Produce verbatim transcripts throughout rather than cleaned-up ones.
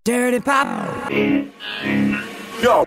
Dirty Pop. Yo.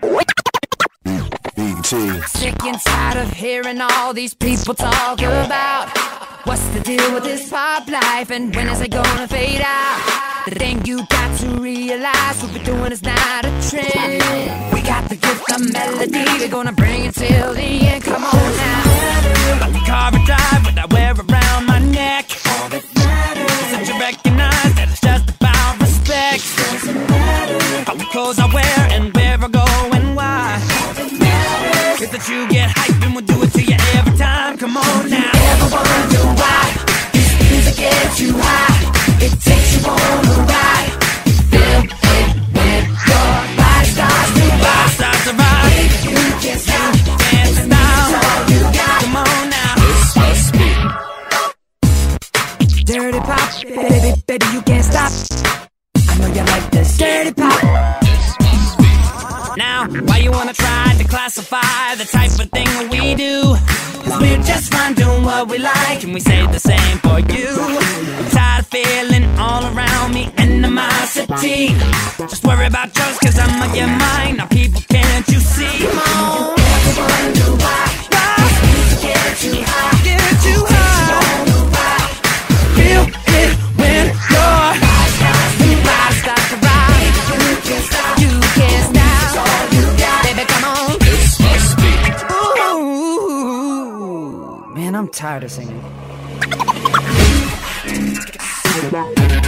Sick and tired of hearing all these people talk about what's the deal with this pop life and when is it gonna fade out. The thing you got to realize, what we're doing is not a trend. We got the gift of melody, we're gonna bring it till the end. Come on now. Like the car I drive, what I wear around my neck. All that matters is that you recognize that it's just about respect. Doesn't matter how the clothes I wear and where I go and why. All that matters is that you get hyped and we'll do it to you every time. Come on now. You ever wonder why this music gets you high? It takes you on a ride. Feel it when your body starts to rock. Starts to rock. You can't stop. Dance now. That's all you got. Come on now. This must be Dirty Pop. Baby, baby, you can't stop. I know you like this. Dirty Pop. Now, why you wanna try to classify the type of thing that we do? Cause we're just fine doing what we like, and we say the same for you. I'm tired of feeling all around me animosity. Just worry about yours, cause I'm on your mind. Now people, can't you see? Come on. Never wonder why. This music gets you high. Get you high. Feel it when your body starts to rock. You can't stop. You can't stop. That's all you got. Baby, come on. This must be. Ooh, man, I'm tired of singing.